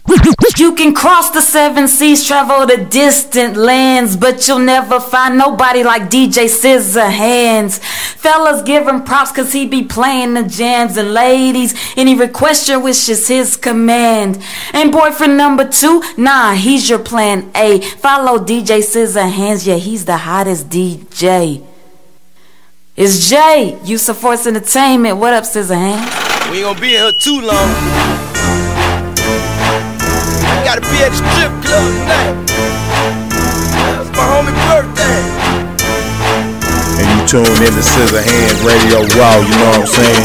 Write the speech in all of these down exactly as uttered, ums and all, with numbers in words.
You can cross the seven seas, travel to distant lands, but you'll never find nobody like D J Scissorhands. Fellas give him props cause he be playing the jams, and ladies, any request your wish is his command. And boyfriend number two, nah, he's your plan A. Follow D J Scissorhands, yeah, he's the hottest D J. It's Jay, Use of Force Entertainment. What up, Scissorhands? We ain't gonna be here too long. Gotta be at the strip club tonight. It's my homie birthday. And you tune in to Scissorhands Radio Raw, you know what I'm saying?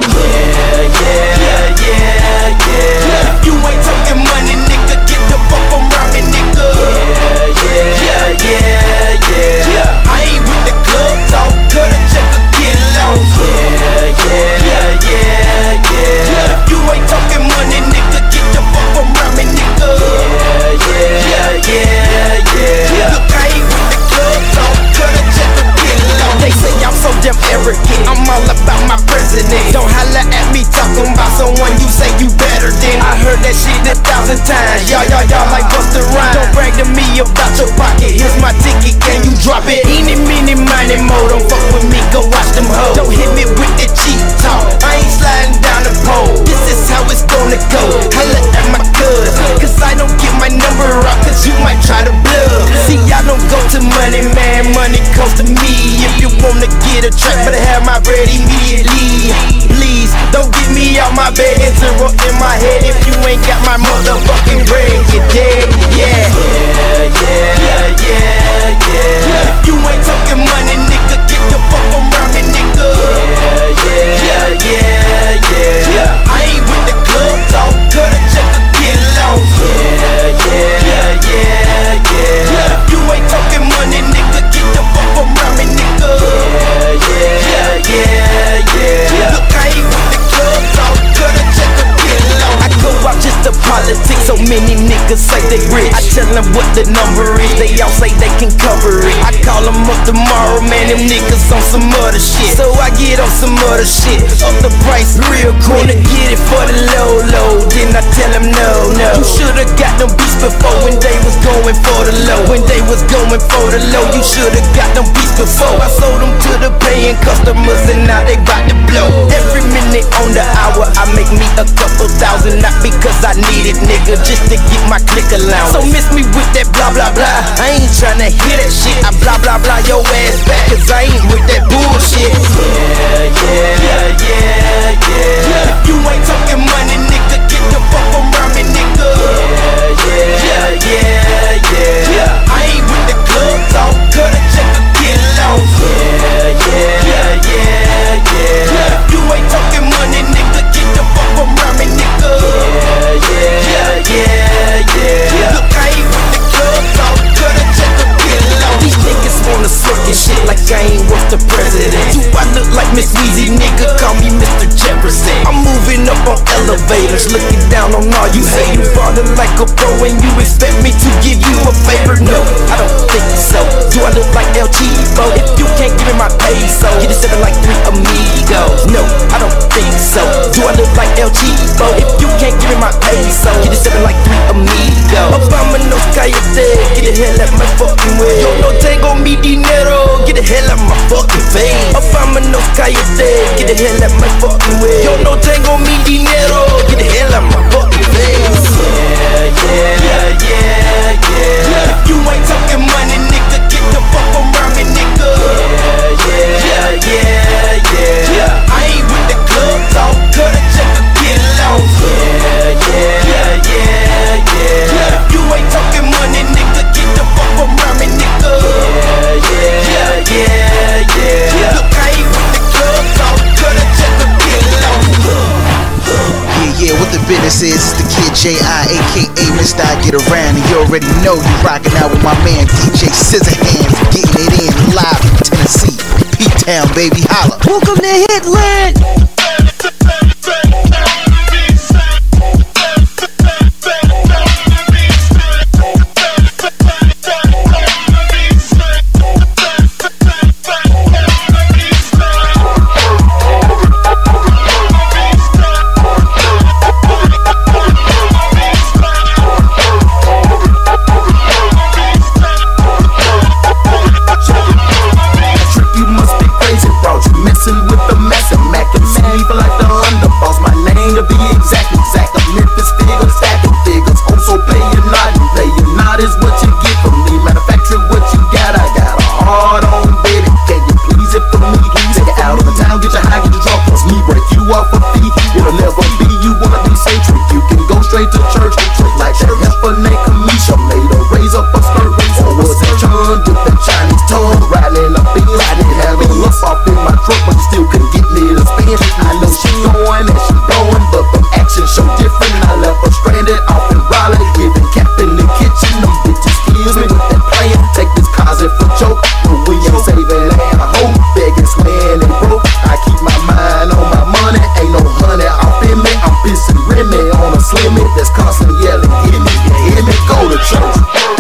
Yeah, yeah, yeah, yeah. If you ain't talking money, nigga, get the fuck around me, nigga. Yeah, yeah, yeah, yeah, yeah. I ain't with the club talk, cut a check or get lost. Yeah, yeah, yeah, yeah, yeah. If you ain't talking money, nigga, get the fuck around me, nigga. Yeah, yeah, yeah, yeah. Look, I ain't with the club talk, cut a check or get lost. They say I'm so damn arrogant, I'm all about my president. Don't holler at me talking about someone you say you better than. I heard that shit a thousand times. Y'all, y'all, y'all like Busta Rhymes. Don't brag to me about your pocket. Here's my ticket, can you drop it? Eeny, meeny, miny, mo. Don't fuck with me, go watch them hoes. Don't hit me with the cheap talk, I ain't sliding down the pole. This is how it's gonna go. Holla at my cuz, cause I don't get my number out, cause you might try to bluff. See, I don't go to money, man, money comes to me. If you wanna get a track, better have my bread immediately. Please, don't get me out my bed and zero in my head. If you ain't got my motherfucking bread, you're dead, yeah. Yeah, yeah, yeah, yeah. If you ain't talking money, nigga, get the fuck around me, nigga. Yeah, yeah, yeah, yeah, yeah. I ain't with the club talk, cut a check or get lost. Yeah, yeah, yeah, yeah, yeah. If you ain't talking money, nigga, get the fuck around me, nigga. Yeah, yeah, yeah, yeah, yeah. Look, I ain't with the club talk, cut a check or get lost. I go out just to politics, so many niggas say they rich. I tell them what the number is, they all say they can cover it. I call them up tomorrow, man, them niggas on some other shit. So I get on some other shit, up the price real quick. Gonna get it for the low, low, then I tell them no, no. You should've got them beats before when they was going for the low. When they was going for the low, you should've got them beats before. I sold them to the paying customers and now they bout to blow. Every minute on the hour, I make me a couple thousand, not because I need it, nigga, just to get my click allowance. So miss me with that blah blah blah, I ain't tryna hear that shit. I blah blah blah your ass back, cause I ain't with that bullshit. Yeah, yeah, yeah, yeah, yeah. If you ain't talking money, nigga, get the fuck around me, nigga. Yeah, yeah, yeah, yeah, yeah. I ain't with the club talk, cut a check or get lost. Yeah, yeah, yeah, yeah, yeah. If you ain't talking money, nigga, get the fuck around me, nigga. Yeah, yeah, yeah, yeah. Look, I ain't with the club talk, cut a check or get lost. These niggas wanna circus shit like I ain't worth the president. Do I look like Miss Weezy, nigga? Call me Mister Jefferson. I'm moving up on elevators, looking down on all you hate. You ballin' like a pro and you expect me to give you a favor? No, I don't think so. Do I look like El Chivo? If you can't give me my peso, get it seven like three amigos. No, I don't think so. Do I look like El Chivo? If you can't give me my peso, get it seven like three amigos. Obama no cállate, get the hell out my fucking way. Yo no tengo mi dinero, get the hell out my fucking face. Obama no cállate, get the hell out my fucking way. Yo no tengo mi dinero, get the hell out my fucking face. Yeah, yeah, yeah, yeah, yeah. If you ain't talking money, nigga, get the fuck around me, nigga. Yeah, yeah, yeah, yeah, yeah. I ain't with the club talk, cut a check or get lost. Yeah, yeah, yeah, yeah, yeah. If you ain't talking money, nigga, get the fuck around me, nigga. Yeah, yeah, yeah, yeah, yeah. Look, I ain't with the club talk, cut a check or get lost. Yeah, yeah, what the business is, it's the kid J I, aka Mister I Get Around, and you already know you rockin' out with my man D J Scissorhands, getting it in live from Tennessee, P-Town, baby, holla. Welcome to Hitland. straight to church. Like that heifer named Kamisha made her raise up a skirt. Or was it John with that Chinese tongue? Riding up in riding, having lust off in my truck, but still couldn't get me to spin. I know she going and she blowing, but them actions show different. I left her stranded off in Raleigh, giving cap in the kitchen. Them bitches kills me with that plan. Take this closet for joke, but we ain't saving and I hope begging, swearing and broke. I keep my mind on my money, ain't no honey off in me. I'm pissing Remy on a slimmy that's constantly yelling, hit me, hit me, go to church.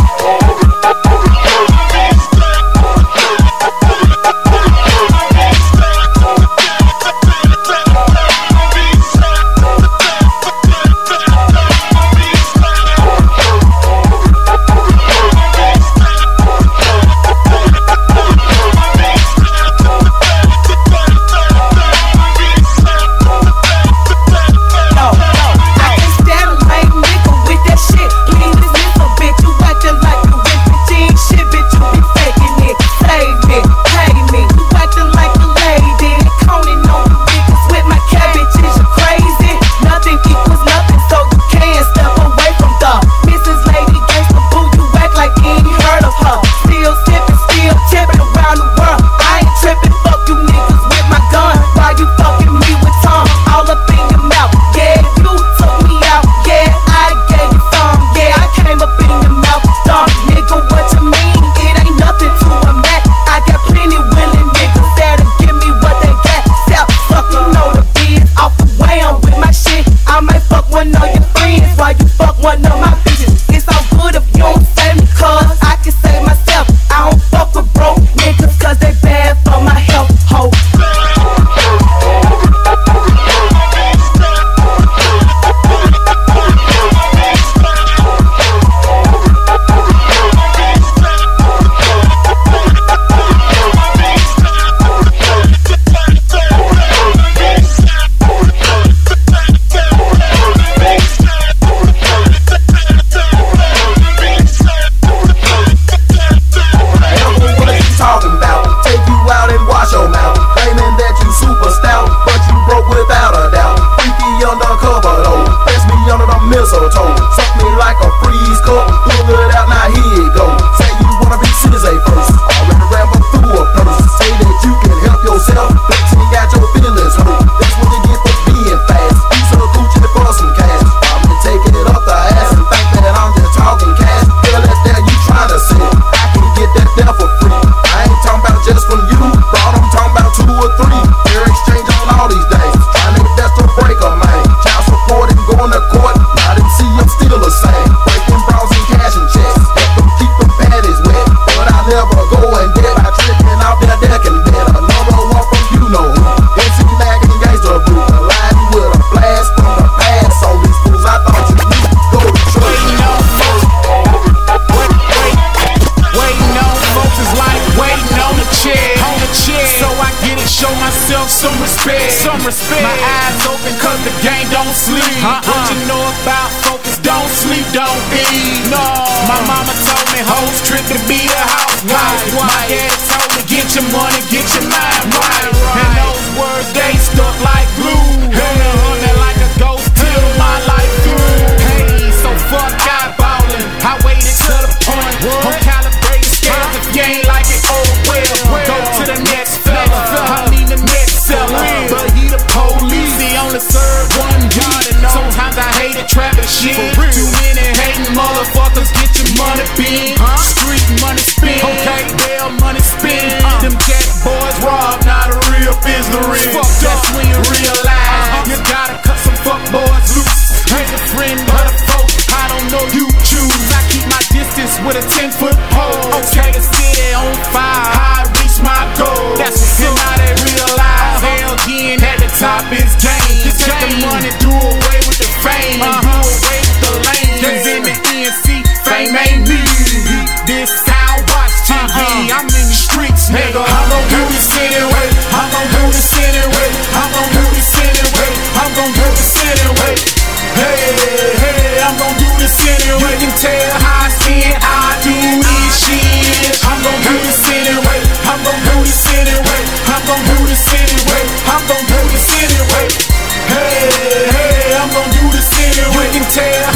Some respect, some respect. My eyes open cause the game don't sleep. uh-uh. What you know about focus, don't sleep, don't eat. No, my mama told me hoes trick to be the housewife. My daddy told me get your money, get your mind right. And those words they stuck like glue. Honey, honey like a ghost till my life through. Hey, so fuck eyeballing. I waited to the point. On calibrated scales, if you ain't like it, oh well. Go to the next fella. I mean the next seller, but he the police. He only serve one God. Sometimes I hate it, trapping shit. Too many hating motherfuckers, get your money big. Street money spin, okay, bail money spin. Them jack boys rob, not a real business. That's when you realize you gotta cut some fuck boys loose. Ain't a friend but a foe, I don't know you choose. I keep my distance with a ten foot pole. Okay, the city on fire, I reach my goal. That's when now they realize hell again at the top is game. You take the money, do away with the fame, and do away with the lane. Cause in the N C, fame ain't me. This is how I watch T V. I'm in the streets, nigga. I'm gon' do this anyway. I'm gon' do this anyway. I'm gon' do this anyway. I'm gon' do this anyway. Hey, hey, I'm gon' do this anyway. You can tell how I see it, how I do this shit. I'm gon' do this anyway. I'm gon' do this anyway. I'm gon' do this anyway. I'm gon' do this anyway. Hey, hey, I'm gon' do this anyway. You can tell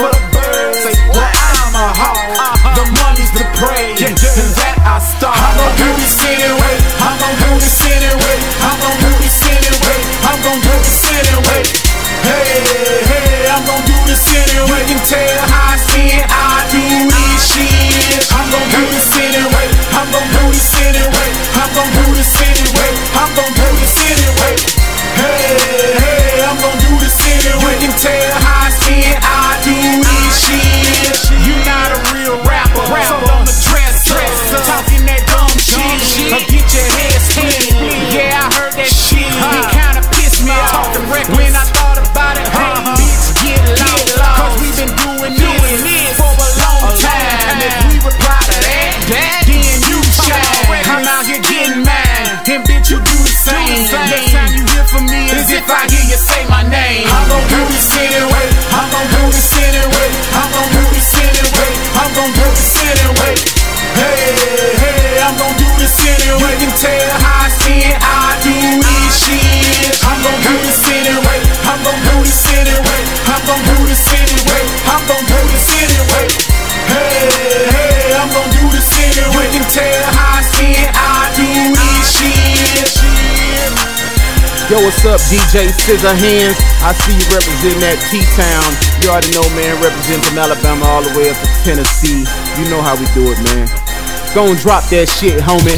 for the birds. Well, I'm a hawk, the money's the praise, and that I start. I'm gon' do this anyway, I'm gon' do this anyway, I'm gon' do this anyway, I'm gon' do this anyway. Hey, hey, I'm gon' do this anyway. You can tell how I see it, I do this shit. I'm gon' do this anyway, I'm gon' do this anyway, I'm gon' do this anyway, I'm gon' do this anyway. Hey, hey, I'm gon' do this anyway. You can tell how I see it, I do this shit. You not a real rapper, so don't address us. Talking that dumb shit, or get your head split. Yeah, I heard that shit, it kinda pissed me off. When I thought about it, hey, bitch, get lost. Cause we been doing this for a long time. If we reply to that, then you shine. I'm out here getting mine, and bitch, you do the same. Next time you hear from me is if I hear you say my name. I'm gon' do this anyway, I'm gon' do this anyway, I'm gon' do this anyway, I'm gon' do this anyway. Hey, hey, I'm gon' do this anyway. You can tell how I see it, I do this shit. I'm gon' do this anyway, I'm gon' do this anyway, I'm gon' do this anyway, I'm gon' do this anyway. Hey, hey, I'm gon' do this anyway. You can tell how I see it, I do this shit. Yo, what's up, D J Scissorhands? I see you representing that T-Town. You already know, man, representing from Alabama all the way up to Tennessee. You know how we do it, man. Go and drop that shit, homie.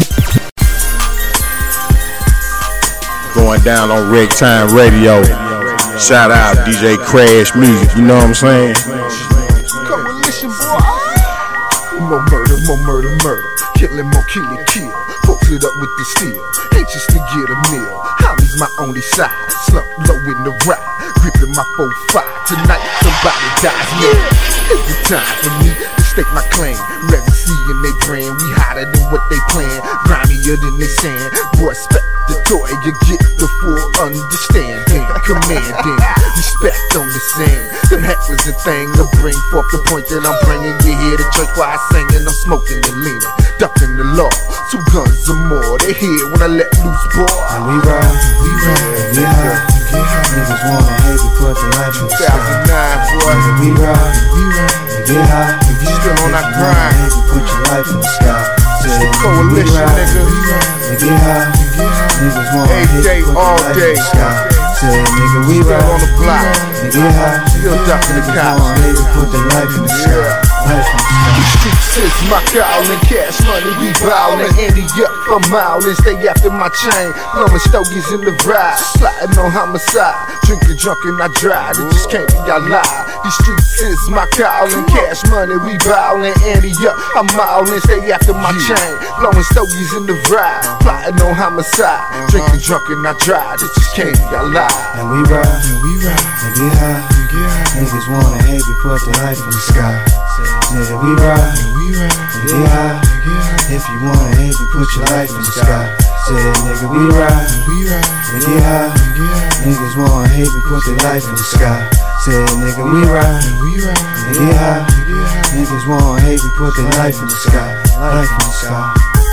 Going down on Rig Time Radio. Shout out D J Crash Music, you know what I'm saying? Coalition, boy. More murder, more murder, murder. Killing, more kill it, kill. Folks it up with the steel. Anxious to get a meal. Holly's my only side. Slump low in the ride. Gripping my four five. Tonight somebody dies. Yeah, it's the time for me to stake my claim. Legacy in they brand. We hotter than what they plan. Grimier than they sand. Boy, respect the toy. You get the full understanding. Commanding. Respect on the scene. Them heck was the thing to bring forth the point that I'm bringing. You hear the church while I sing and I'm smoking and leaning. Ducking the law. Two guns or more. They hear when I let loose, boy. And we ride, we ride, get high, get high. Niggas wanna hate, we put the life in the sky. two thousand nine, boy. And we ride, we ride, get high, get high. Still on that Niggas grind. wanna hate, we put your life in the sky. It's the coalition, nigga. We ride, get high, get high. Niggas wanna Every hate, day, we put all the life day. in the sky. Say, nigga, we Still ride, on the block. get high, Still ducking the niggas cops. wanna hate, we put the life in the sky. Life in the sky. Streets is my calling, cash money, we ballin'. Andy up for mileage, stay after my chain. Blowing stogies in the ride, sliding on homicide. Drinking drunk and I drive, it just can't be I lie. These streets is my calling, cash money, we ballin'. Andy up, I'm mileage, stay after my chain. Blowing stogies in the ride, plotting on homicide. Drinking drunk and I drive, it just can't be I lie. And we ride, and we ride, and get high, and get high. Niggas wanna hate, we put the life in the sky. Nigga, we ride, and we ride, and get high, and get high. If you wanna hate, we put your life in the sky. Said nigga, we ride, and we ride, and get high, and get high. Niggas wanna hate, we put their life in the sky. Said nigga, we ride, and we ride, and get high, and get high. Niggas wanna hate, we put their life in the sky. Life in the sky.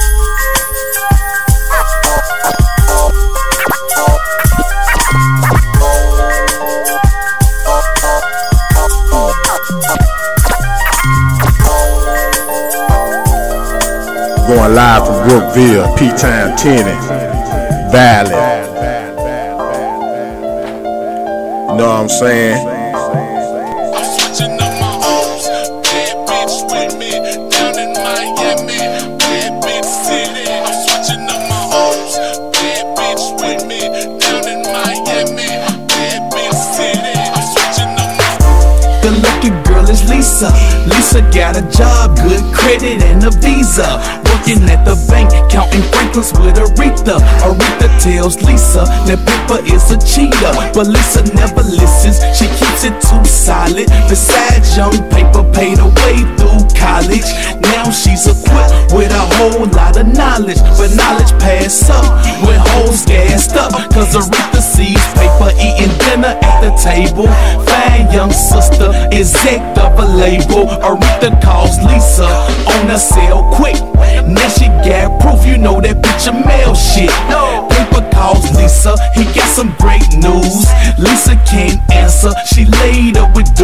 Going live from Brookville, P-Town, Tennessee, Valley. You know what I'm saying? Lisa, Lisa got a job, good credit and a visa. Working at the bank, counting Franklins with Aretha. Aretha tells Lisa that Pippa is a cheater, but Lisa never listens, she keeps it too solid. Besides, young Paper paid her way through college. Now she's equipped with a whole lot of knowledge, but knowledge pass up when hoes gassed up. Cause Aretha sees Paper eating dinner at the table. Fine young sister, exec of a label. Aretha calls Lisa on her cell quick. Now she got proof, you know that bitch a mail shit. Paper calls Lisa, he got some great news. Lisa can't answer, she laid up with dudes.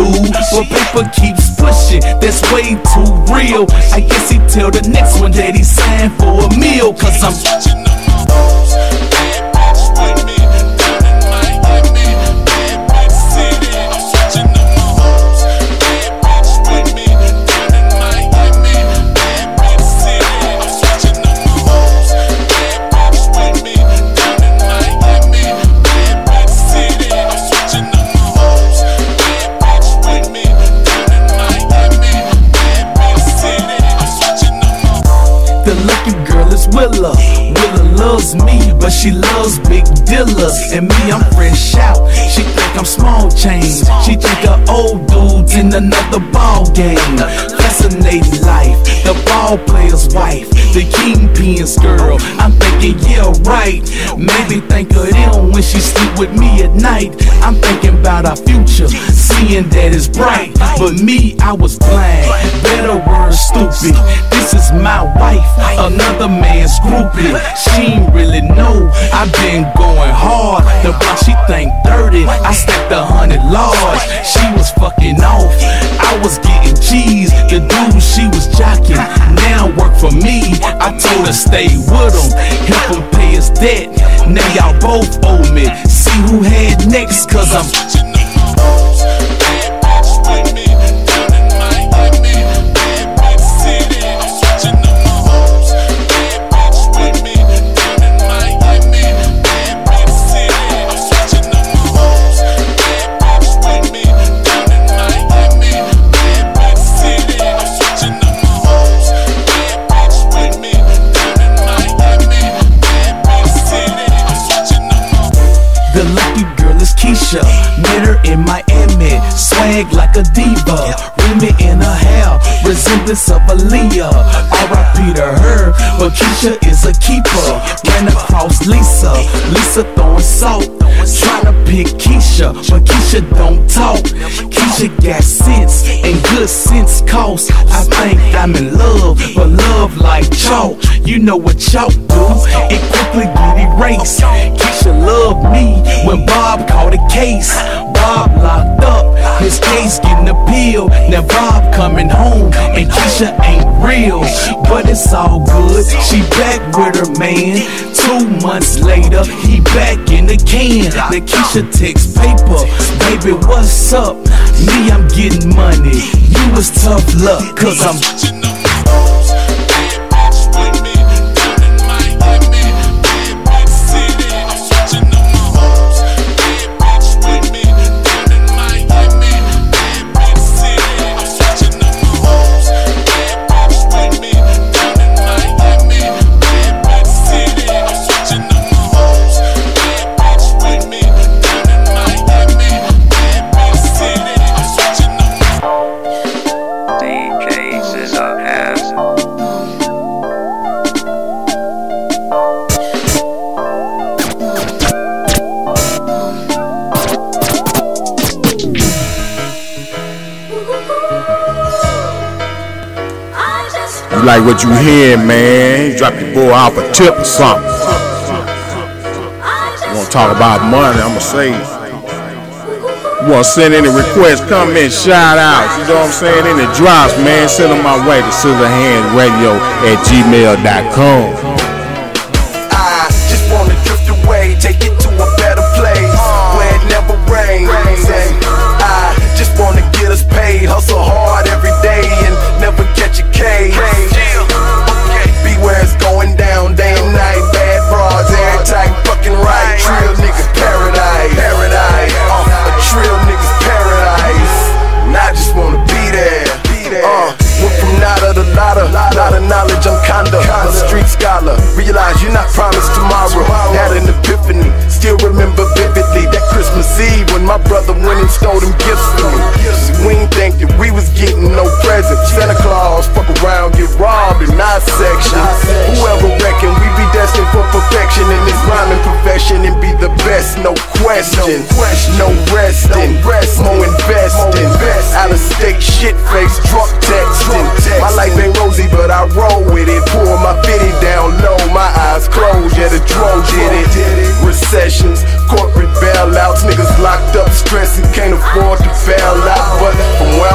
but paper keeps pushing. That's way too real. I guess he tell the next one that he's signed for a meal. Cause I'm switching the moves. Bad bitch with me down in Miami. Bad bitch city. I'm switching the moves. Bad bitch with me down in Miami. Bad bitch city. I'm switching the moves. Bad bitch with me down in Miami. Bad bitch city. I'm switching the moves. Bad bitch with me down in Miami. Bad bitch city. I'm switching the moves. The lucky girl is Willa. Willa loves me, but she loves big dealers. And me, I'm fresh out. She think I'm small change. She think of old dudes in another ball game. Fascinating life, the ball player's wife, the kingpin's girl. I'm thinking, yeah, right. Maybe think of them when she sleep with me at night. I'm thinking about our future, seeing that it's bright. But me, I was blind. Better word, stupid. This is my wife, another man's groupie. She ain't really know I've been going hard. The block she think dirty, I stacked a hundred large. She was fucking off, I was getting cheese. The dude she was jocking now work for me. I told her stay with him, help him pay his debt. Now y'all both owe me. See who had next, cause I'm switching the moves. Bad bitch with me down in Miami. Bad bitch city. I'm switching the moves. Bad bitch with me down in Miami. Bad bitch city. I'm switching the moves. Bad bitch with me down in Miami. Bad bitch city. I'm switching the moves. Bad bitch with me down in Miami. Bad bitch city. I'm switching the moves. The lucky girl is Keisha. Met her in Miami. Swag like a diva. Remy in her hair. Resemblance of Aaliyah. R I P to her, but Keisha is a keeper. Ran across Lisa. Lisa throwing salt. Trying to pick Keisha, but Keisha don't talk. Keisha got sense, and good sense costs. I think I'm in love, but love like chalk. You know what chalk do? It quickly get erased. Keisha loved me when Bob caught a case. Bob locked up, his case getting appealed. Now Bob coming home, and Keisha ain't real. But it's all good, she back with her man. Two months later, he back in the can. Now Keisha takes paper, baby, what's up? Me, I'm getting money, you was tough luck, cause I'm switching the moves. Bad bitch with me down in Miami. Bad bitch city. I'm switching the moves. Bad bitch with me down in Miami. Bad bitch city. I'm switching the moves. Bad bitch with me down in Miami. Bad bitch city. I'm switching the moves. Bad bitch with me down in Miami. Bad bitch city. I'm switching the moves. D J Scissor Hands. You like what you hear, man? Drop your boy off a tip or something. You wanna talk about money, I'ma say. You wanna send any requests, comments, shout outs, you know what I'm saying? Any drops, man, send them my way to scissorhandsradio at gmail dot com. I just wanna drift away, take it to a better place where it never rains. And I just wanna get us paid, hustle hard every day and never catch a case. Be where it's going down day and night, bad broads, airtight, fucking right. Trill niggas paradise, paradise, uh, a trill niggas paradise. And I just wanna be there. Uh, went from nada to nada, lot of knowledge, I'm kinda a street scholar. Realize you're not promised tomorrow. Had an epiphany, still remember vividly that Christmas Eve when my brother went and stole them gifts from me. We ain't think that we was getting no presents. Santa Claus fuck around, get robbed in our section. Whoever reckon we be destined for perfection in this rhyming profession and be the best, no question. No resting, more investing. Out of state shit face, drunk texting. My life ain't rosy, but I roll with it. Pour my fitty down low, my eyes closed, yeah, the drone did it. Recessions, corporate bailouts, niggas locked up, stressing, can't afford to bail out. But from where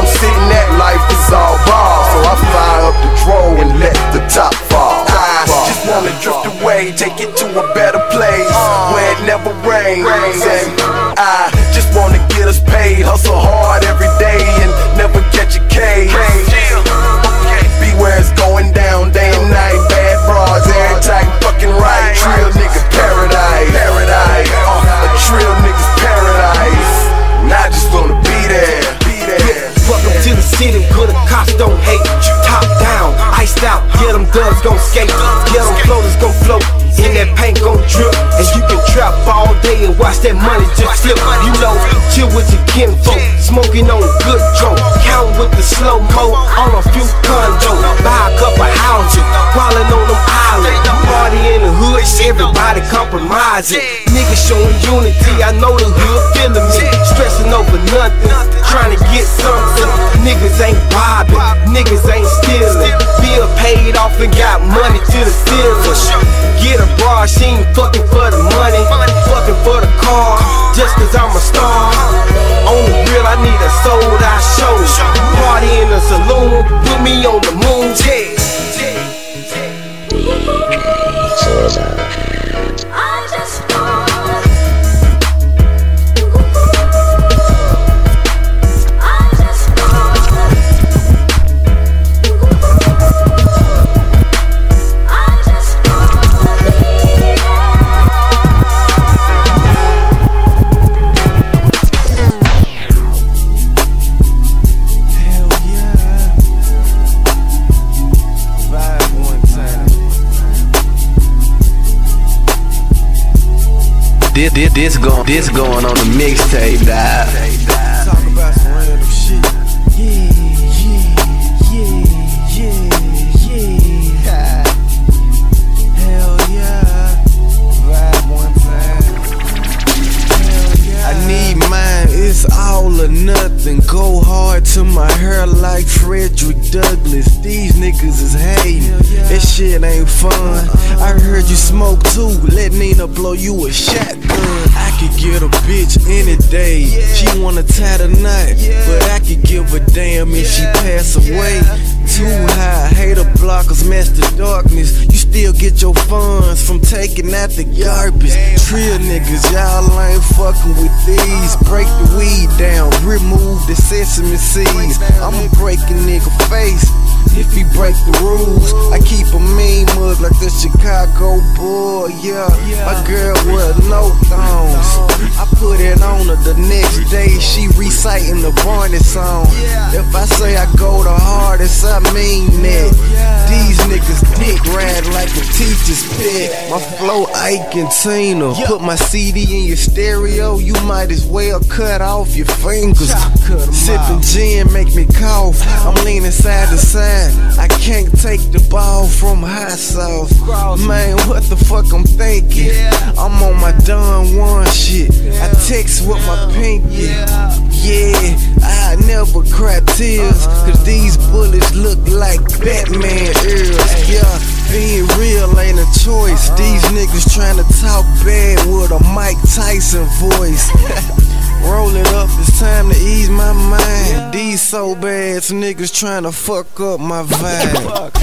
chill with your kinfolk, smoking on good dope, counting with the slow mo on a few condos, buy a couple houses, crawling on them islands, party in the hood, everybody compromising, niggas showing unity, I know the hood feeling me, stressing over nothing, trying to get something, niggas ain't bobbing, niggas ain't stealing, bill paid off and got money to the ceiling, get a bra, she ain't fucking for the money, fucking for the car, just cause I'm a star, on the real I need a sold out show, party in the saloon, put me on the moon, yeah. I just want This, this, this, going, this going on the mixtape, dog. Talk about some random shit. Yeah, yeah, yeah, yeah, yeah. Hell yeah. Vibe one time. Hell yeah. I need mine, it's all or nothing. Go hard to my hair like Frederick Douglass. These niggas is hating, that shit ain't fun. I heard you smoke too, let Nina blow you a shotgun. I could get a bitch any day, she wanna tie the knot, but I could give a damn if she pass away. Too high, hater blockers, master darkness. You still get your funds from taking out the garbage. Trill niggas, y'all ain't fucking with these. Break the weed down, remove the sesame seeds. I'ma break a nigga face if he break the rules. I keep a mean mug like the Chicago boy, yeah. My girl with no thongs, I put it on her the next day, she reciting the Barney song. If I say I go the hardest, I mean that. These niggas dick ride like a teacher's pet. My flow Ike and Tina, put my C D in your stereo, you might as well cut off your fingers. Sipping gin make me cough, I'm leaning side to side, I can't take the ball from hot sauce. Man, what the fuck I'm thinking? I'm on my Don Juan shit, I text with my pinky. Yeah, I never cry tears, cause these bullets look like Batman ears. Yeah, being real ain't a choice. These niggas tryna talk bad with a Mike Tyson voice. Roll it up, it's time to ease my mind. These so bad niggas tryna fuck up my vibe.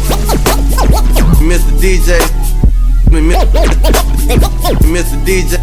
Mister D J, Mister D J,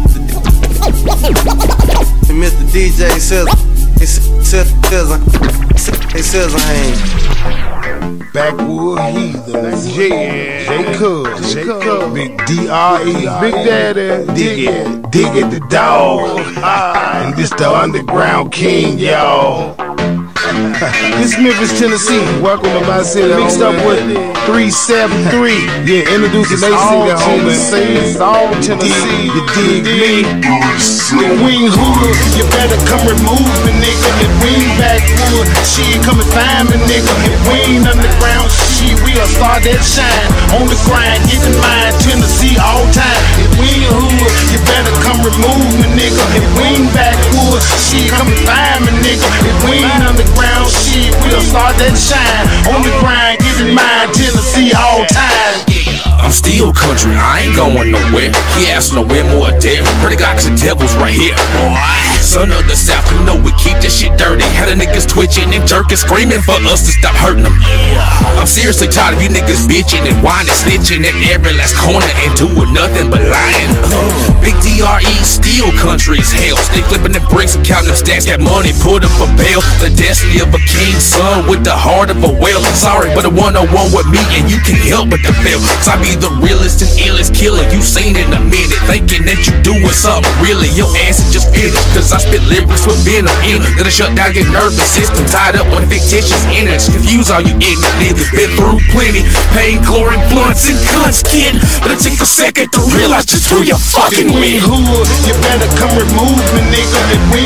Mister D J says, he says, he says I ain't. Backwood Heathens, J, J Cuz, J Cuz, Big D R E, Big Daddy, Dig It, Dig It the Dog, and this the Underground King, y'all. This Memphis, Tennessee. Welcome to my city. Mixed up with three seven three. Yeah, introducing they city, homie. It's all Tennessee. You dig me? Wing Hooter, you better come remove me, nigga. If we ain't backwood, she ain't coming find me, nigga. If we ain't underground, she we'll start that shine. On the grind, getting mine, Tennessee all time. If we ain't Hooter, you better come remove me, nigga. If we ain't backwood, she ain't coming find me, nigga. If we ain't underground, she we'll start that shine. On the grind, giving mine, Tennessee all time. I'm still country, I ain't going nowhere. He asked nowhere more there. Pretty Glocks and devils right here. Boy, son of the South, you know we keep this shit dirty. Had the niggas twitching and jerking, screaming for us to stop hurting them. I'm seriously tired of you niggas bitching and whining, snitching at every last corner and doing nothing but lying. Big D R E, still country as hell. Stay flipping the bricks and counting them stacks. Got money put up for bail. The destiny of a king's son with the heart of a whale. Sorry, but a one-on-one with me and you can help but the fail. Cause I be the realest and illest killer you seen in a minute. Thinking that you doing something really, your ass is just finished. Cause I spit lyrics with venom in it. That'll shut down your nervous system, tied up with fictitious innards. Confuse all you ignorant niggas, been through plenty pain, glory, blunts, and guns, kid. But it take a second to realize just who you fucking with. You better come remove me, nigga. If we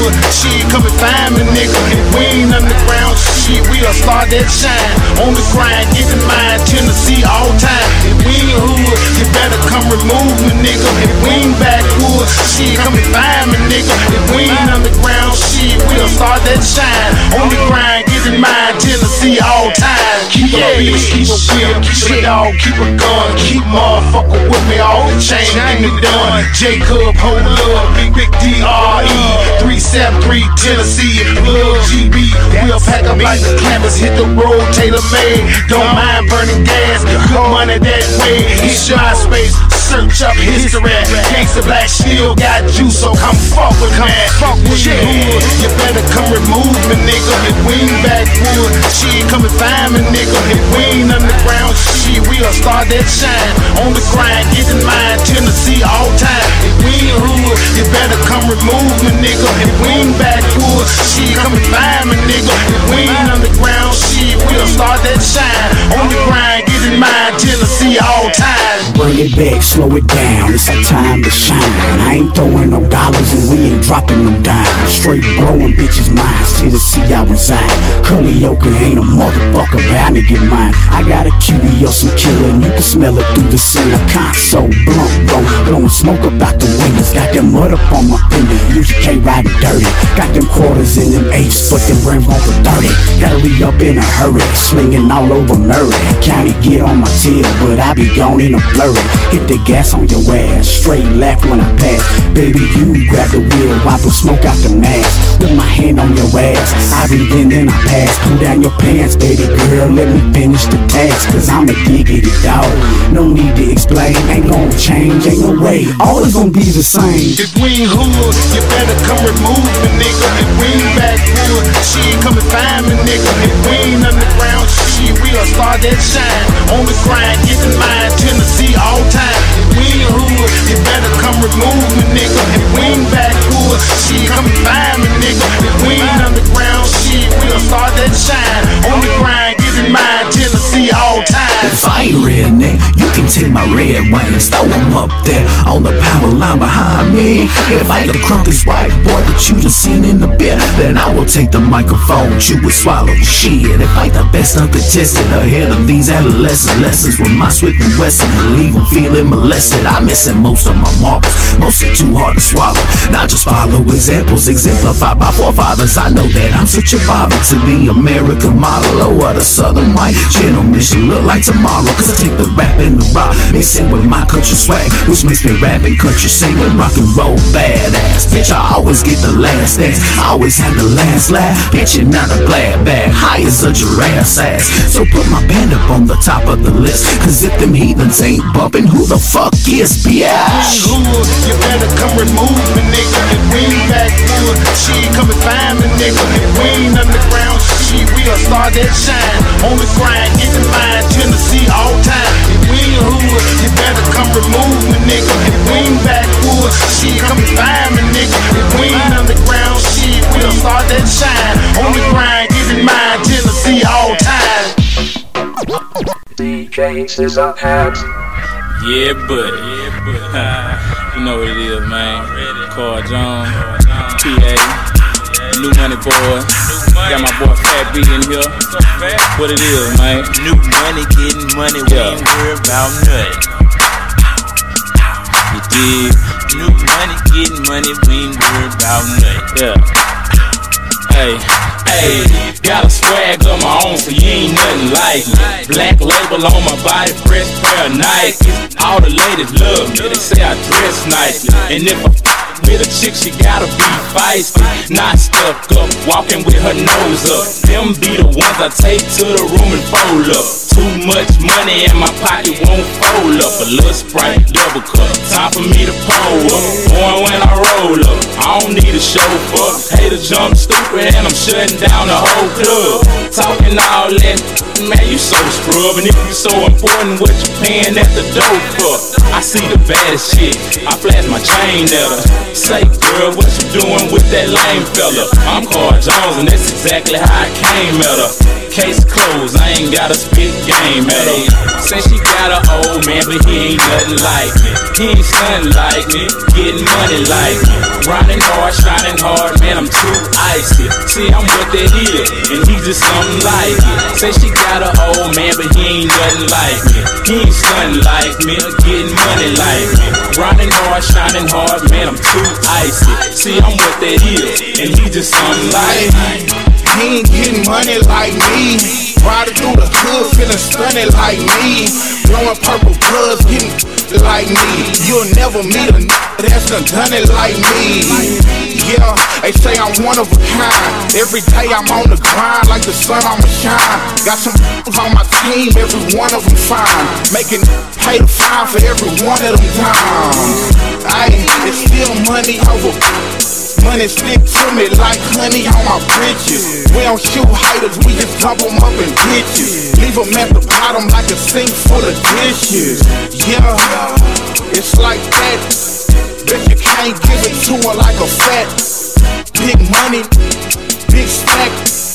hood, shit, come and find me, nigga. If we ain't underground, shit, we'll start that shine. On the grind, getting mine, Tennessee all time. If we ain't hood, you better come remove me, nigga. If we ain't backwoods, shit, come and find me, nigga. If we ain't underground, shit, we'll start that shine. On the grind, getting mine, Tennessee all time. Keep a bitch, keep a whip, keep a dog, keep a gun, keep motherfucker with me, all the chain, ain't me done. Jacob, hold up, big, big D R E, three seven three Tennessee, Blood G B. We'll pack up like the clampers, hit the road, tailor made. Don't mind burning gas, good money that way. Hit my space, search up history. Gangsta Black still got juice, so come fuck with that. Fuck with you, you better come remove me, nigga. If we ain't backwood, shit, come and find me, nigga. If we ain't underground, shit, we'll start that shine. On the grind, getting mine, Tennessee all time. If we ain't hood, you better come remove me, nigga. If we ain't backwood, shit, come and find me, nigga. If we ain't underground, shit, we'll start that shine. On the grind, getting mine, Tennessee all time. Bring it back, slow it down, it's our time to shine. I ain't throwing no dollars and we ain't dropping no dimes. Straight blowing bitches' minds, Tennessee I reside. Curly Oka ain't a motherfucker, bound to get mine. I got a Q B or some killer and you can smell it through the center console. Blunt, bro, blowing smoke up out the windows. Got them mud up on my fingers, usually K riding dirty. Got them quarters in them eights, but them rims on for thirty. Gotta re up in a hurry, slinging all over Murray County, get on my tail, but I be gone in a flurry. Hit the gas on your ass, straight left when I pass. Baby, you grab the wheel, wipe the smoke out the mask. Put my hand on your ass, I breathe in, then I pass. Pull down your pants, baby girl, let me finish the task. Cause I'm a diggity dog, no need to explain. Ain't gonna change, ain't no way, always gonna be the same. If we ain't hood, you better come remove me, nigga. If we ain't backwood, shit, come and find me, nigga. If we ain't underground, shit, we'll start that shine. On the grind, getting mine, Tennessee all time. If we ain't hood, you better come remove me, nigga. If we ain't backwood, shit, come and find me, nigga. If we ain't underground, shit, we'll start that shine. On the grind, getting mine, Tennessee all time. If I ain't redneck, you can take my red wings, throw them up there on the power line behind me. If I ain't the crunkiest white boy that you done seen in the beer, then I will take the microphone, chew and swallow shit. If I ain't the best uncontested ahead of these adolescent lessons with my Smith and Wesson, leave them feeling molested. I'm missing most of my marbles, mostly too hard to swallow. Not just follow examples exemplified by forefathers. I know that I'm such a bother to be American model or what a southern white gentleman should look like tomorrow. Cause I take the rap and the rock, mix it with my country swag, which makes me rapping, country singing, rock and roll badass. Bitch, I always get the last dance, I always have the last laugh. Bitch, you're not a glad bag, high as a giraffe's ass. So put my band up on the top of the list, cause if them heathens ain't bumping, who the fuck is bitch? You better come remove me, nigga. If we ain't backwood, shit, come and find me, nigga. If we ain't underground, shit, we'll start that shine. On the grind, getting mine, Tennessee all time. If we ain't hood, you better come remove me, nigga. If we ain't backwood, shit, come and find me, nigga. If we ain't underground, shit, we'll start that shine. On the grind, getting mine, Tennessee all time. D J Scissor Hands. Yeah, buddy. Yeah, buddy. You know what it is, man. Carl Jones, T A, New Money Boy. Got my boy Fat B in here. What it is, man? New money, getting money, we ain't worried about nothing. You dig? New money, getting money, we ain't worried about nothing. Yeah. Hey. Hey, got a swag of my own, so you ain't nothing like me. Black label on my body, fresh pair of Nikes. All the ladies love me, they say I dress nicely. And if I f with a chick, she gotta be feisty. Not stuck up, walking with her nose up. Them be the ones I take to the room and fold up. Too much money in my pocket, won't fold up. A little Sprite, double cup, time for me to pull up. Born when I roll up, I don't need a chauffeur. Hater jump stupid and I'm shutting down the whole club. Talking all that, man, you so scrub. And if you so important, what you paying at the door for? I see the baddest shit, I flash my chain at her. Say, girl, what you doing with that lame fella? I'm Carl Jones and that's exactly how I came at her. case closed, I ain't got a spit game, ayy. Say she got an old man, but he ain't nothing like me. He ain't stunting like me, getting money like me. Grinding hard, shining hard, man, I'm too icy. See, I'm what that is, and he just something like it. Say she got an old man, but he ain't nothing like me. He ain't stunting like me, getting money like me. Grinding hard, shining hard, man, I'm too icy. See, I'm what that is, and he just something like me. He ain't getting money like me. Riding through the hood, feeling stunning like me. Blowing purple bloods, getting like me. You'll never meet a nigga that's done done it like me. Yeah, they say I'm one of a kind. Every day I'm on the grind like the sun I'ma shine. Got some on my team, every one of them fine. Making pay the fine for every one of them dimes. Aye, it's still money over. Money stick to me like honey on my bridges. We don't shoot haters, we just dump them up in bitches. Leave them at the bottom like a sink full of dishes. Yeah, it's like that. Bet you can't give it to her like a fat. Big money, big stack.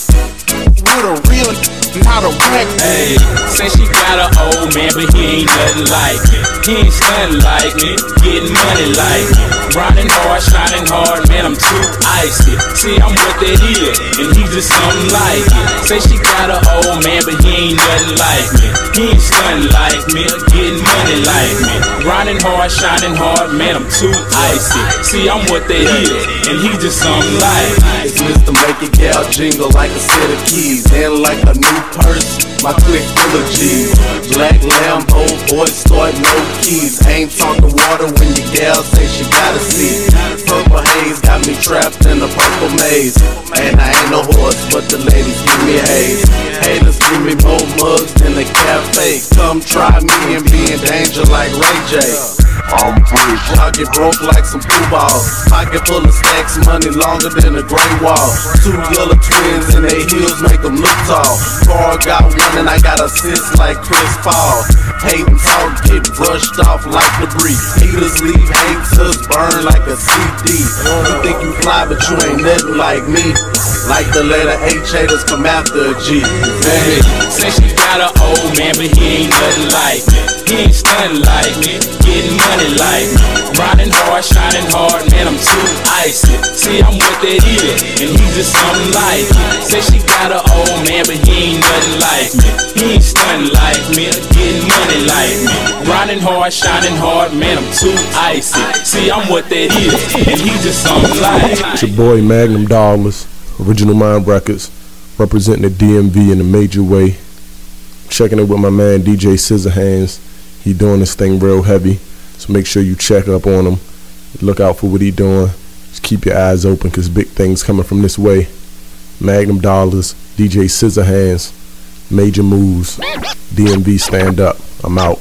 With a real not a wreck. Hey, say she got an old man, but he ain't nothing like me. He ain't stunting like me, getting money like me. Grinding hard, shining hard, man, I'm too icy. See, I'm what that is, and he just something like it. Say she got an old man, but he ain't nothing like me. He ain't stunting like me, getting money like me. Grinding hard, shining hard, man, I'm too icy. See, I'm what that is, and he just something like it. It's Mister Make It Gal jingle like a set of keys, and like a new purse. My click full of G's. Black Lambo, boy, start no keys. Ain't talking water when your gal say she gotta see. Purple haze got me trapped in a purple maze. And I ain't no horse, but the ladies give me haze. Haters give me more mugs than a cafe. Come try me and be in danger like Ray J. I'm free. I get broke like some blue balls. Pocket full of stacks, money longer than a gray wall. Two yellow twins and their heels make them look tall. Car got one and I got assists like Chris Paul. Hate and talk get brushed off like debris. Haters leave haters burn like a C D. You think you fly but you ain't nothing like me. Like the letter H, haters come after a G. Hey, say she got an old man, but he ain't nothing like me. He ain't stunting like me, getting money like me. Grinding hard, shining hard, man, I'm too icy. See, I'm what that is, and he just something like it. Say she got an old man, but he ain't nothing like me. He ain't stunting like me, getting money like me. Grinding hard, shining hard, man, I'm too icy. See, I'm what that is, and he just something like it. It's your boy Magnum Dollars, Original Mind Records, representing the D M V in a major way. Checking it with my man D J Scissorhands. He doing this thing real heavy, so make sure you check up on him. Look out for what he doing. Just keep your eyes open, cause big things coming from this way. Magnum Dollars, D J Scissorhands, major moves. D M V stand up. I'm out.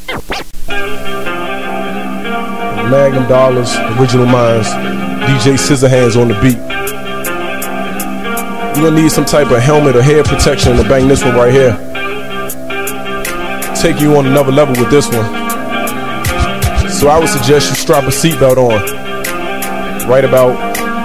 Magnum Dollars, Original Minds, D J Scissorhands on the beat. You're gonna need some type of helmet or hair protection to bang this one right here. Take you on another level with this one. So I would suggest you strap a seatbelt on right about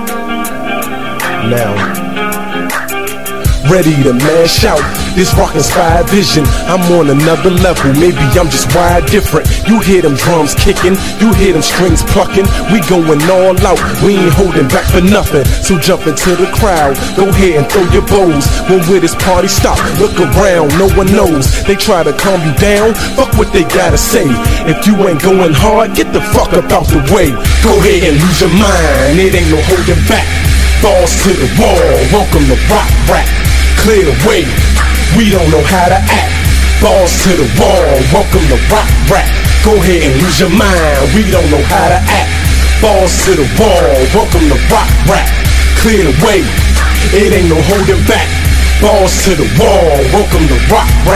now. Ready to mash out this rock inspired vision. I'm on another level, maybe I'm just wired different. You hear them drums kicking, you hear them strings plucking. We going all out, we ain't holding back for nothing. So jump into the crowd, go ahead and throw your bows. When will this party stop? Look around, no one knows. They try to calm you down, fuck what they gotta say. If you ain't going hard, get the fuck up out the way. Go ahead and lose your mind, it ain't no holding back. Balls to the wall, welcome to Rock Rap. Clear the way, we don't know how to act. Balls to the wall, welcome to Rock Rap. Go ahead and lose your mind, we don't know how to act. Balls to the wall, welcome to Rock Rap. Clear the way, it ain't no holding back. Balls to the wall, welcome to Rock Rap.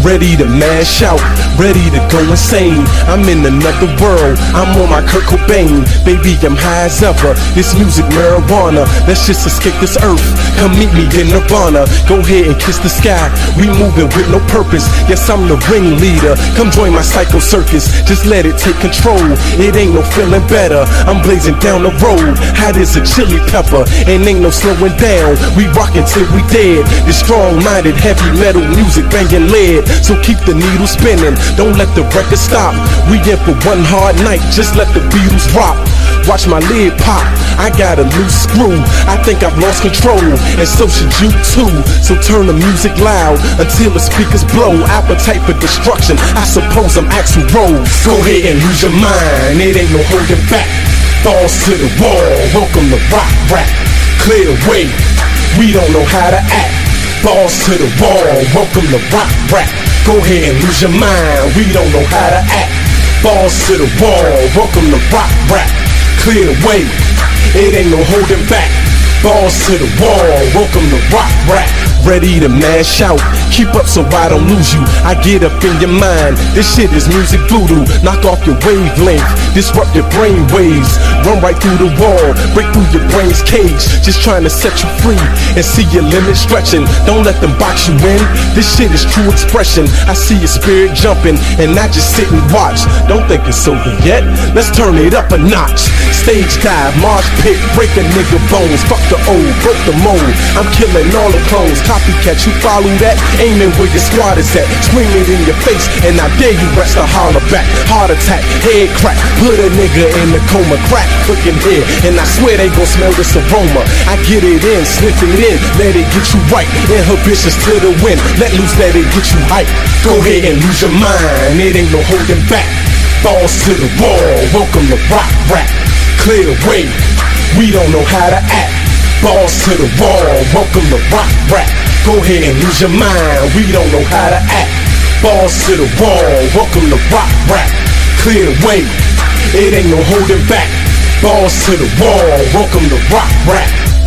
ready to mash out, ready to go insane. I'm in another world, I'm on my Kurt Cobain. Baby, I'm high as ever, this music marijuana. Let's just escape this earth, come meet me in Nirvana. Go ahead and kiss the sky, we moving with no purpose. Yes, I'm the ringleader, come join my psycho circus. Just let it take control, it ain't no feeling better. I'm blazing down the road, hot as a chili pepper. And ain't no slowing down, we rockin' till we dead. This strong-minded heavy metal music banging lead. So keep the needle spinning, don't let the record stop. We in for one hard night, just let the Beatles rock. Watch my lid pop, I got a loose screw. I think I've lost control, and so should you too. So turn the music loud until the speakers blow. Appetite for destruction, I suppose I'm Axl Rose. Go ahead and lose your mind, it ain't no holding back. Balls to the wall, welcome to rock rap. Clear the way, we don't know how to act. Balls to the wall, welcome to rock rap. Go ahead and lose your mind, we don't know how to act. Balls to the wall, welcome to rock rap. Clear the way, it ain't no holding back. Balls to the wall, welcome to rock rap. Ready to mash out, keep up so I don't lose you. I get up in your mind, this shit is music voodoo. Knock off your wavelength, disrupt your brain waves. Run right through the wall, break through your brain's cage. Just trying to set you free and see your limits stretching. Don't let them box you in, this shit is true expression. I see your spirit jumping and I just sit and watch. Don't think it's over yet, let's turn it up a notch. Stage dive, marsh pit, break a nigga bones. Fuck the old, broke the mold, I'm killing all the clones. Copycat, you follow that? Aiming where your squad is at. Scream it in your face, and I dare you rest a holler back. Heart attack, head crack, put a nigga in the coma. Crack cooking here, and I swear they gon' smell this aroma. I get it in, sniff it in, let it get you right. Inhibitions to the wind, let loose, let it get you hype. Go ahead and lose your mind, it ain't no holding back. Balls to the wall, welcome to rock rap. Clear the way, we don't know how to act. Balls to the wall, welcome to rock rap. Go ahead and lose your mind, we don't know how to act. Balls to the wall, welcome to rock rap. Clear the way, it ain't no holding back. Balls to the wall, welcome to rock rap.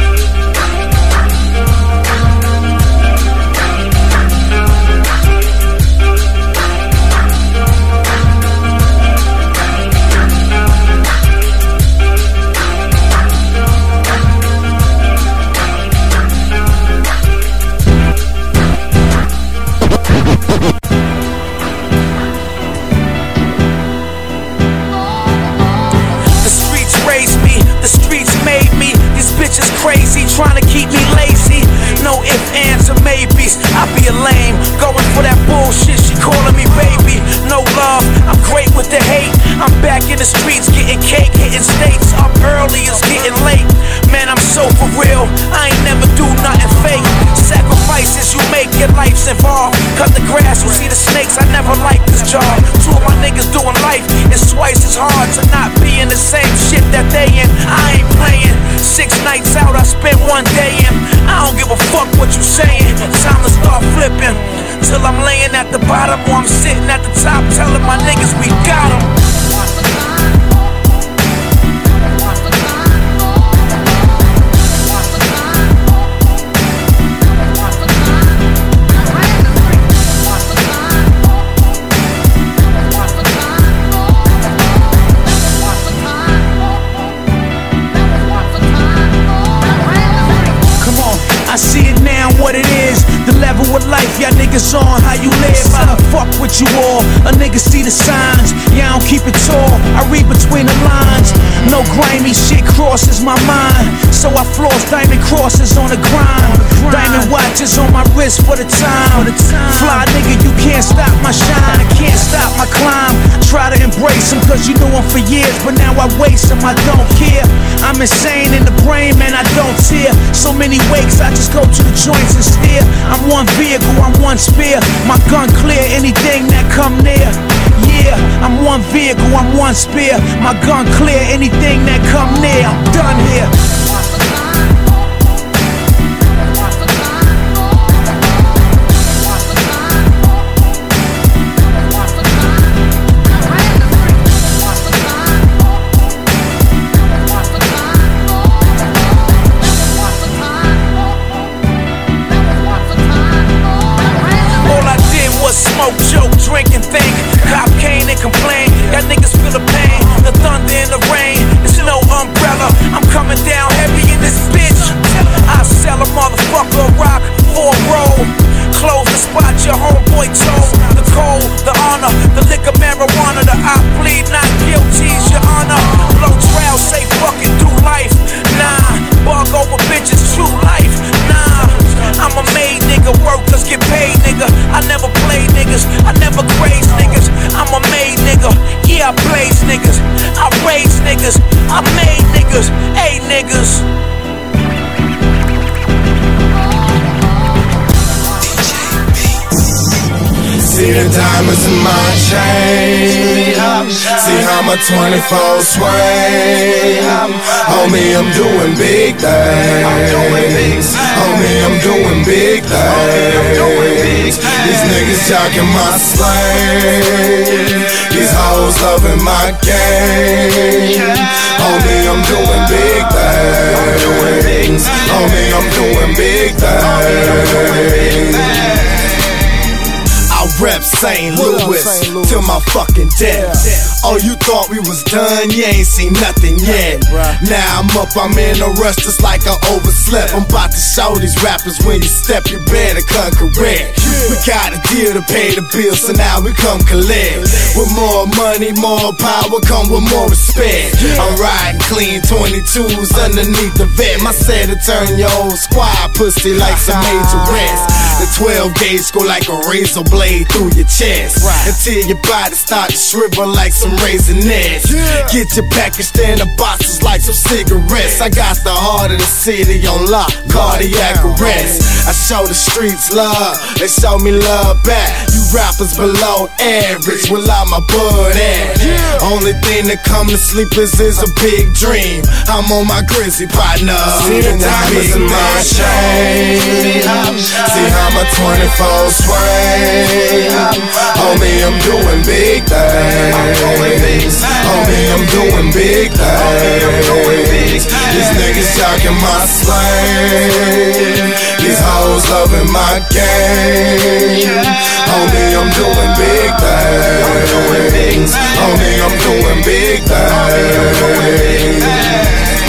Trying to keep me lazy, no ifs, ands, or maybes. I be a lame, going for that bullshit. She calling me baby, no love. I'm great with the hate. I'm back in the streets getting cake, hitting states. Up early, it's getting late. Man, I'm so for real. I ain't never do nothing fake. Sacrifices you make, your life's involved. Cut the grass, you see the snakes. I never liked this job. Two of my niggas doing life, it's twice as hard to not be in the same shit that they in. I ain't playing. Six nights out, I spent one day in. I don't give a fuck what you saying. Time to start flipping. Till I'm laying at the bottom or I'm sitting at the top telling my niggas we got 'em. I see it now, what it is. The level of life y'all niggas on, how you live. I don't fuck with you all, a nigga see the signs. Yeah, I don't keep it tall, I read between the lines. No grimy shit crosses my mind, so I floss diamond crosses on the grind. Diamond watches on my wrist for the time. Fly nigga, you can't stop my shine, I can't stop my climb. Try to embrace them cause you knew them for years, but now I waste them, I don't care. I'm insane in the brain, man, I don't tear. So many wakes, I just go to the joints and steer. I'm one vehicle, I'm one spear. My gun clear anything that come near. Yeah, I'm one vehicle, I'm one spear. My gun clear anything that come near. I'm done here. a motherfucker rock for a roll. Close the spot, your homeboy told. The cold, the honor, the liquor, marijuana, the I plead not guilty's your honor. Blow trail, say fuck it, do life. Nah, bug over bitches, true life. Nah, I'm a made nigga, workers get paid nigga. I never play niggas, I never graze niggas. I'm a made nigga, yeah I blaze niggas. I raise niggas, I made niggas, hey niggas. See the diamonds in my chain. See how my twenty-four sway. Homie, I'm doing big things. Homie, I'm doing big things. These niggas jocking my slang. These hoes loving my game. Homie, I'm doing big things. Homie, I'm doing big things. Rep Saint Louis till my fucking death. Oh, you thought we was done? You ain't seen nothing yet. Now I'm up, I'm in a rush just like I overslept. I'm about to show these rappers when you step, you better come correct. We got a deal to pay the bills, so now we come collect. With more money, more power, come with more respect. I'm riding clean twenty-twos underneath the vet. My set to turn your old squad pussy like some major rest. The twelve gauge go like a razor blade through your chest, until your body start to shrivel like some raisinets. Get your package in the boxes like some cigarettes. I got the heart of the city on lock, cardiac arrest. I show the streets love, they show me love back. You rappers below average, where all my bud at? Only thing that come to sleep is, is a big dream. I'm on my Grizzly partner. See the diamonds in my chain. See how my twenty-four sway. Homie, I'm doing big things. Homie, I'm doing big things. These niggas jocking my slang. These hoes loving my game. Homie, I'm doing big things. Homie, I'm doing big things.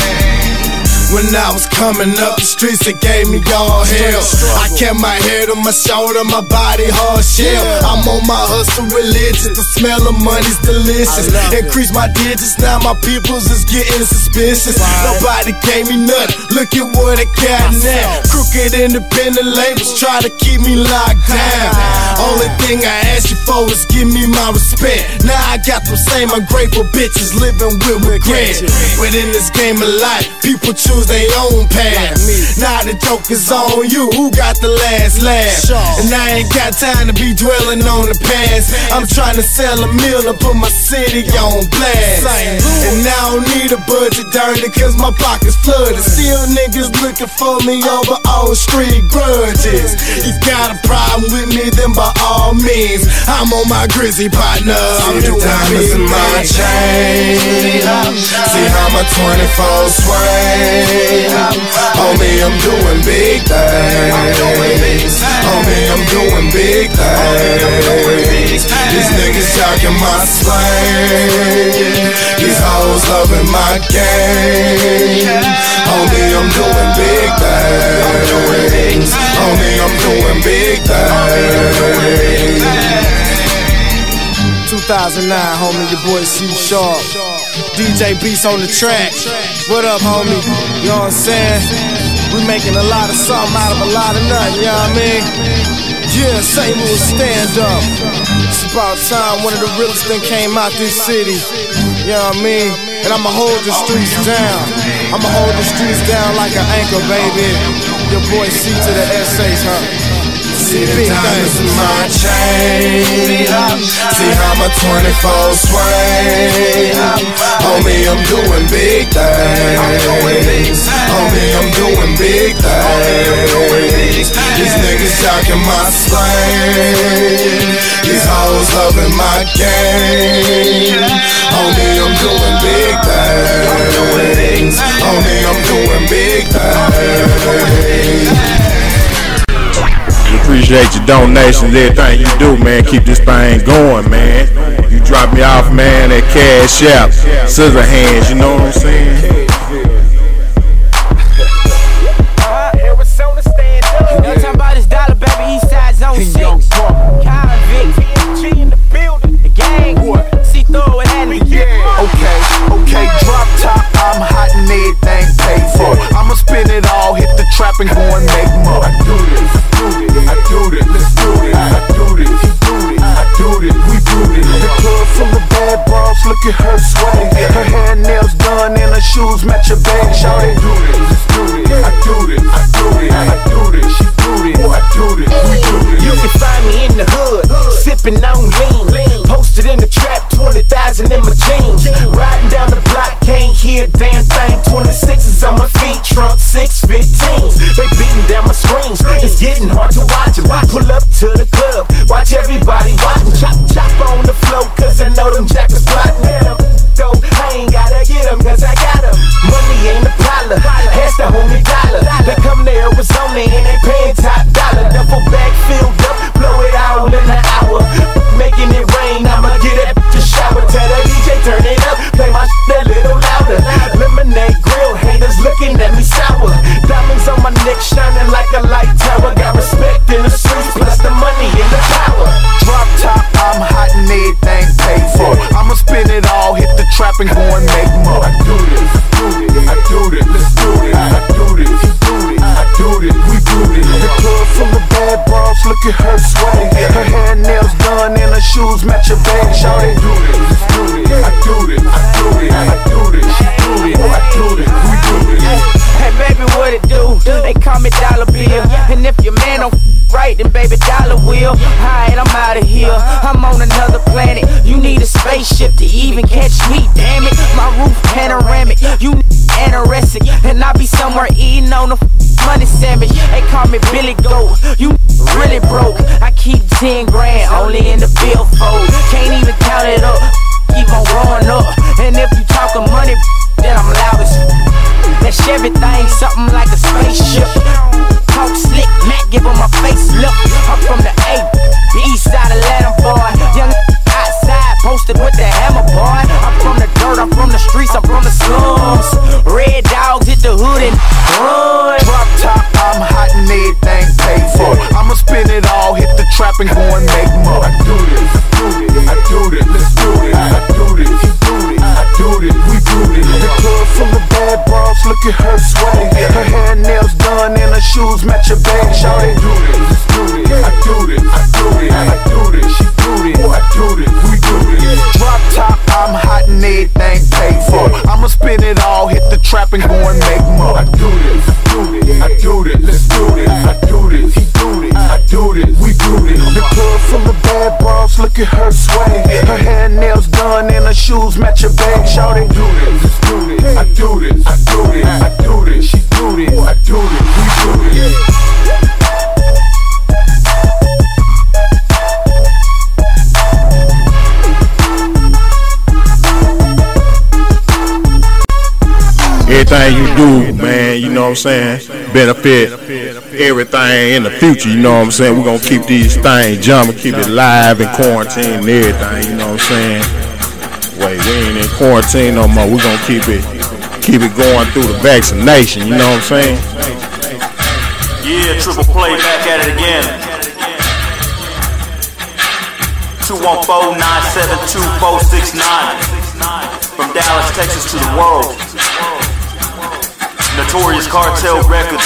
When I was coming up the streets, they gave me all hell. I kept my head on my shoulder, my body hard shell. I'm on my hustle religious, the smell of money's delicious. Increase my digits, now my peoples is getting suspicious. Nobody gave me nothing, look at what I got now. Crooked independent labels try to keep me locked down. Only thing I ask you for is give me my respect. Now I got them same ungrateful bitches living with regret. But in this game of life, people choose their own path. Now the joke is on you, who got the last laugh? And I ain't got time to be dwelling on the past. I'm trying to sell a meal and put my city on blast. And I don't need a budget dirty, cause my pocket's flooded. Still niggas looking for me over old street grudges. You got a problem with me, then by all means, I'm on my Grizzly partner. See the diamonds in my chain. See how my twenty-four sway. Homie, I'm doing big things. Homie, I'm doing big things. These niggas jocking my slang. These hoes loving my game. Homie, I'm doing big things. Homie, I'm doing big things. two thousand nine, homie, your boy C Sharp. D J Beats on the track. What up, homie? You know what I'm saying? We making a lot of something out of a lot of nothing, you know what I mean? Yeah, Saint Louis stand up. It's about time one of the realest thing came out this city. You know what I mean? And I'ma hold the streets down. I'ma hold the streets down like an anchor, baby. Your boy C to the S H, huh? See the diamonds in my chain. See how my twenty-four sway. Homie, I'm doing big things. Homie, I'm doing big things. These niggas jocking my slang. These hoes loving my game. Homie, I'm doing big things. Homie, I'm doing big things. Appreciate your donations, everything you do, man. Keep this thing going, man. You drop me off, man, at Cash App, Scissor Hands, you know what I'm saying? Uh, here with Sony. trap and go and make more. I do this, I do this, let's do this. I do this, he do this, I do this, we do this. The club full of bad bras, look at her sway. Her hair and nails done and her shoes match her bag. Shout it, do this, let's do this. I do this, I do this, I do this, she do this, I do this, we do this. You can find me in the hood, sipping on lean, posted in the trap, twenty thousand in my jeans. Riding down the block, can't hear a damn thing. twenty-sixes on my feet, trunk six fifteens. They beating down my screens, it's getting hard to watch them. Pull up to the club, watch everybody watch them. Chop, chop on the floor, cause I know them jackers plotting. So I ain't gotta get them, cause I got them. Money ain't a problem, that's the homie dollar. They come to Arizona and they paying top dollar. Duffel bag filled up, blow it all in an hour. Making it rain, I'ma get that to shower. Tell that D J turn it up, play my shit a little louder. Lemonade grill, haters looking at me sour. Diamonds on my neck shining like a light tower. Got respect in the streets, plus the money and the power. Drop top, I'm hot and everything paid for. I'ma spin it all, hit the trap and go and make more. I do this, I do this, let's do this. I do this, he do this, I do this, we do this. The club full of bad bras, look at her sway. Her hair and nails done and her shoes match her bag. Shout it, do this, let's do this. I do this, I do this, I do this, she do this, I do this, we do this. Hey baby, what it do? They call me Dollar Bill, and if your man don't right, then baby Dollar will. Alright, I'm out of here, I'm on another planet. You need a spaceship to even catch me, damn it. My roof panoramic, you anorexic, and I be somewhere eating on the money sandwich. They call me Billy Goat, you really broke. I keep ten grand only in the billfold. Can't even count it up, keep on growing up. And if you talking money, then I'm loudest. That Chevy thing, something like a spaceship. Talk slick, Mac, give him a facelift. I'm from the A, the east side of Atlanta, boy. Young outside, posted with the hammer, boy. I'm from the dirt, I'm from the streets, I'm from the slums. Red dogs hit the hood and run. Drop top, I'm hot and everything paid for. I'ma spin it all, hit the trap and go and make more. I do this, I do this, let's do this. I do this, he do this, I do this, we do this. The club full of bad bras, look at her sway. Her hair and nails done and her shoes match her bag. Shout it, do this, let's do this. I do this, I do this, I do this, she do this, I do this, we do this. Drop top, I'm hot and everything paid for. I'ma spin it all, hit the trap and go and make more. I do this, I do this, let's do this. I do this, he do this, I do this, we do this. The club full of bad bras, look at her sway. Her hair and nails done and her shoes match her bag. Shout it, do this, let's do this. I do this, I do this, I do this, she do this, I do this, we do this. Everything you do, man, you know what I'm saying, benefit everything in the future, you know what I'm saying. We're gonna keep these things jumping, keep it live in quarantine and everything, you know what I'm saying. Wait, we ain't in quarantine no more. We're gonna keep it keep it going through the vaccination, you know what I'm saying. Yeah, triple play back at it again. two one four, nine seven two, four six nine. From Dallas, Texas to the world. Notorious Cartel Records.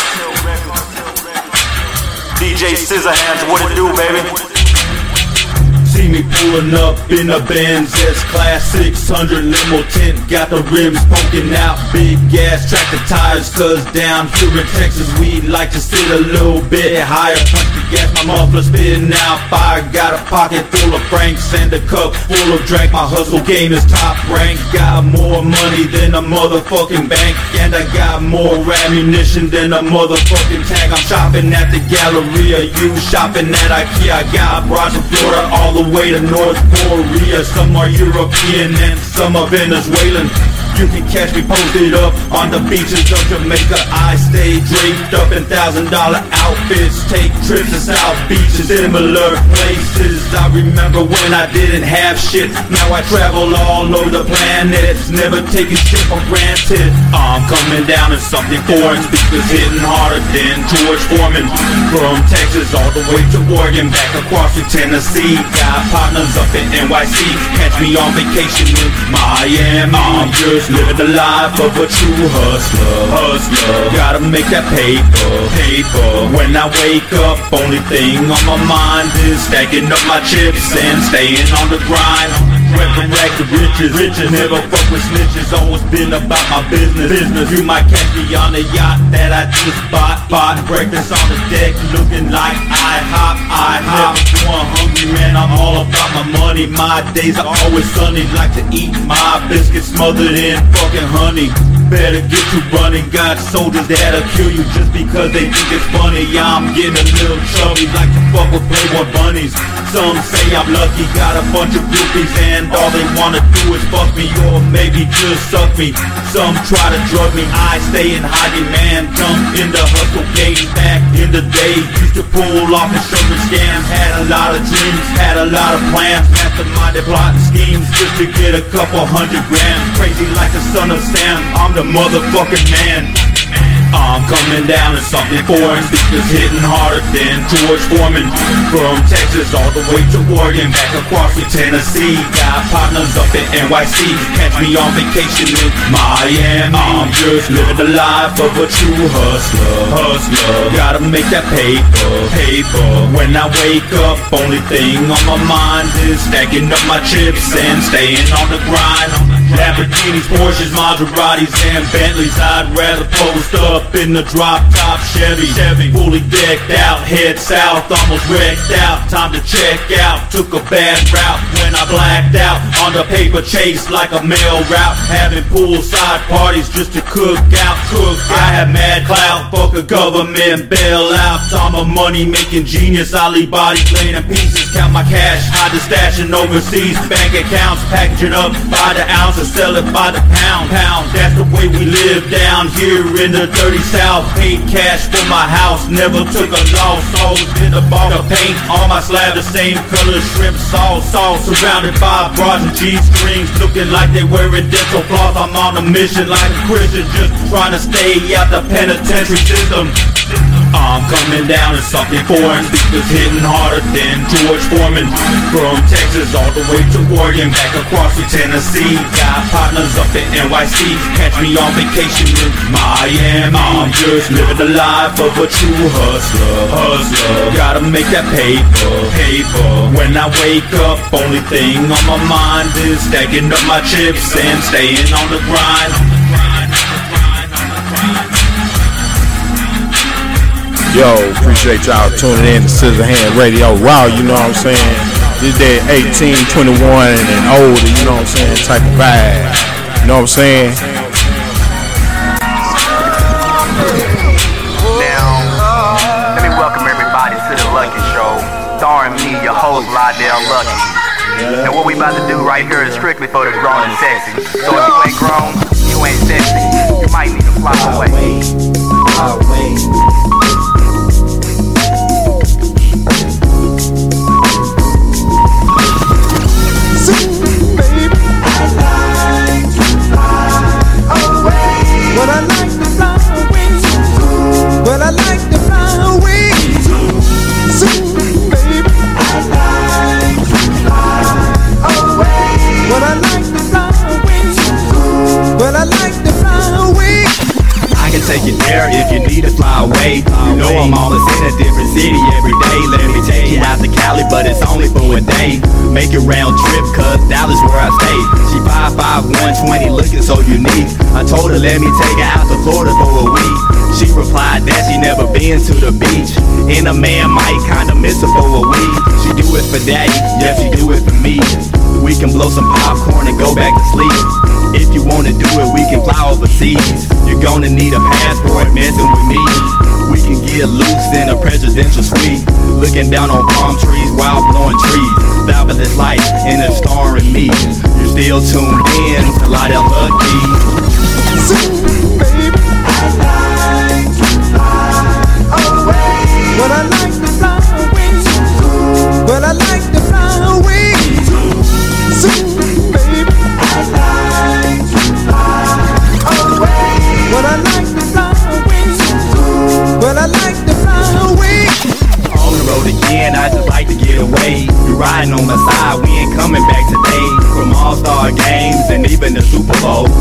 D J Scissorhands, what it do, baby? See me pulling up in a Benz S-Class six hundred limo tent. Got the rims poking out, big gas, tractor tires. Cause down here in Texas we like to sit a little bit higher. Punch the gas, my muffler spitting out fire. Got a pocket full of francs and a cup full of drink. My hustle game is top rank. Got more money than a motherfucking bank. And I got more ammunition than a motherfucking tank. I'm shopping at the Galleria, you shopping at IKEA. I got brought to Florida all the way to North Korea. Some are European and some are Venezuelan. You can catch me posted up on the beaches of Jamaica. I stay draped up in thousand dollar outfits. Take trips to South Beaches, similar places. I remember when I didn't have shit. Now I travel all over the planet, never taking shit for granted. I'm coming down in something foreign, speakers hitting harder than George Foreman. From Texas all the way to Oregon, back across to Tennessee. Got partners up in N Y C. Catch me on vacation in Miami. I'm just just living the life of a true hustler, hustler. Gotta make that paper, paper. When I wake up, only thing on my mind is stacking up my chips and staying on the grind. Resurrect the riches, riches. Never fuck with snitches. Always been about my business, business. You might catch me on a yacht that I just bought, bought. Breakfast on the deck, looking like I hop, I hop. Never going hungry, man. I'm all about my money. My days are always sunny. Like to eat my biscuits smothered in fucking honey. Better get to running. Got soldiers that'll kill you just because they think it's funny. Yeah, I'm getting a little chubby, like to fuck with Playboy bunnies. Some say I'm lucky, got a bunch of groupies, and all they wanna do is fuck me or maybe just suck me. Some try to drug me, I stay in high demand. Jump in the hustle game back in the day. Used to pull off insurance scams. Had a lot of dreams, had a lot of plans. Masterminded plotting schemes just to get a couple hundred grams. Crazy like the son of Sam, I'm the motherfucking man. I'm coming down to something foreign. Speakers hitting harder than George Foreman. From Texas all the way to Oregon, back across to Tennessee. Got partners up in N Y C. Catch me on vacation in Miami. I'm just living the life of a true hustler, hustler. Gotta make that paper, paper. When I wake up, only thing on my mind is stacking up my chips and staying on the grind. Lamborghinis, Porsches, Maseratis, and Bentleys. I'd rather post up in the drop-top Chevy, Chevy, fully decked out, head south, almost wrecked out. Time to check out. Took a bad route when I blacked out on the paper chase like a mail route. Having poolside parties just to cook out, cook. I have mad clout, fuck a government bailout. I'm a money-making genius. I leave bodies laying in pieces. Count my cash, hide the stash in overseas bank accounts. Package it up by the ounce and sell it by the pound, pound. That's the way we live down here in the dirty South. Paid cash for my house, never took a loss. Always been a ball of paint on my slab, the same color, shrimp sauce, sauce. Surrounded by bras and G-strings, looking like they wearing dental floss. I'm on a mission like a Christian, just trying to stay out the penitentiary system. I'm coming down to something foreign. Speakers hitting harder than George Foreman. From Texas all the way to Oregon, back across to Tennessee. Got partners up in N Y C. Catch me on vacation in Miami. I'm just living the life of a true hustler, hustler. Gotta make that paper, paper. When I wake up, only thing on my mind is stacking up my chips and staying on the grind. Yo, appreciate y'all tuning in to Scissorhands Radio Raw, you know what I'm saying? This day eighteen, twenty-one and older, you know what I'm saying, type of vibe. You know what I'm saying? Now, let me welcome everybody to the Lucky Show, starring me, your host, Lydell Lucky. And what we about to do right here is strictly for the grown and sexy. So if you ain't grown, you ain't sexy, you might need to fly away. Fly away. But I like to fly away. But I like to fly away. Soon, baby. I like to fly away. But I like to fly away. But I like to fly away. I can take you there if you need to fly away. You know I'm always in a different city every day. Let me take you out to Cali, but it's only for a day. Make a round trip, cause Dallas where I stay. She five five, one twenty, looking so unique. I told her let me take her out to Florida for a week. She replied that she never been to the beach, and a man might kinda miss her for a week. She do it for daddy, yeah, she do it for me. We can blow some popcorn and go back to sleep. If you wanna do it, we can fly overseas. You're gonna need a passport messing with me. We can get loose in a presidential suite, looking down on palm trees while blowing trees. Fabulous life and a star in me. You're still tuned in to Lydell Lucky. Soon, baby. I like to fly away. But I like to fly away. But I like to fly away. Soon, baby. I like to fly away. But I like to fly away. But I like to fly away. On the road again, I just like to get away. You're riding on my side, we ain't coming back today. From All-Star games and even the Super Bowl. Went to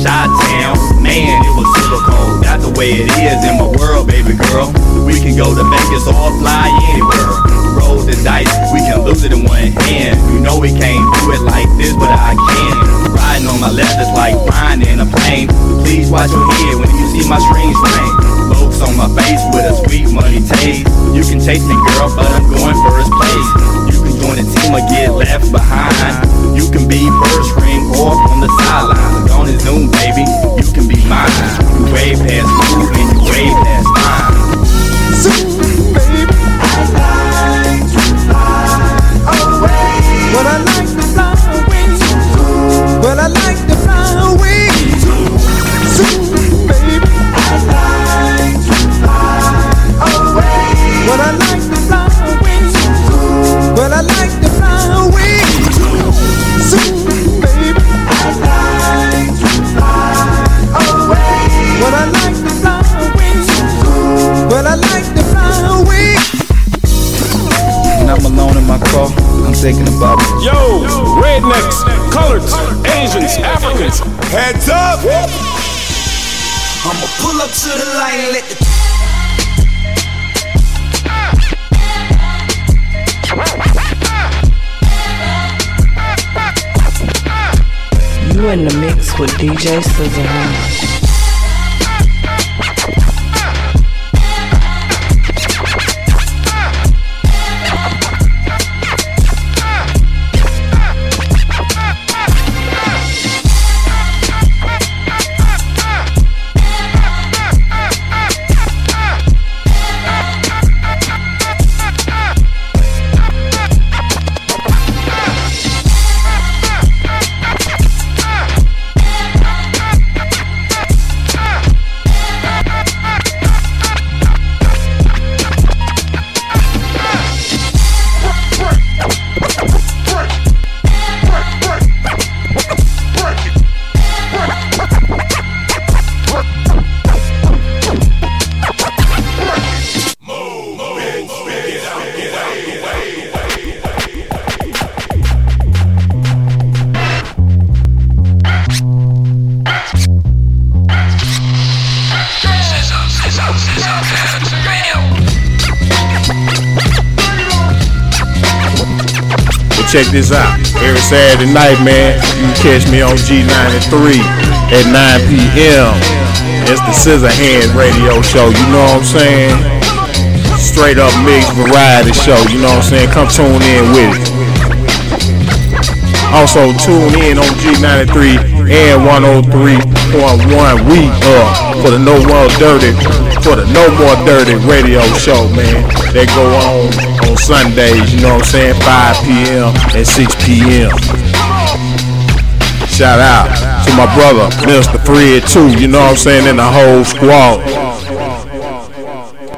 Chi-Town. Man, it was super cold. That's the way it is in my world, baby girl. We can go to Vegas or fly anywhere. Roll the dice, we can lose it in one hand. You know we can't do it like this, but I can. Riding on my left is like flying in a plane. Please watch your head when you see my strings swing. Folks on my face with a sweet money taste. You can chase me, girl, but I'm going first place. You can join the team or get left behind. You can be first ring or on the sideline. On his noon, baby, you can be mine. You way past food and you way past mine. Baby, I like to fly away. Well, I like to fly away. Well, I like to fly away. Baby, I like to fly away. Well, I like to fly away. Well, I like to fly away. Baby, I like to fly away. Well, I like to fly away. Well, I like to fly away. When I'm alone in my car, I'm thinking about it. Yo, rednecks, coloreds, Asians, Africans, heads up! I'ma pull up to the light and let the You in the mix with D J Scissorhands. Check this out. Every Saturday night, man, you can catch me on G ninety-three at nine p m It's the Scissorhands radio show, you know what I'm saying? Straight up mixed variety show, you know what I'm saying? Come tune in with it. Also tune in on G ninety-three and one oh three point one. We up for the No More Dirty, for the No More Dirty radio show, man. They go on on Sundays, you know what I'm saying? five p m and six p m Shout out to my brother, Mister Fred too, you know what I'm saying? And the whole squad.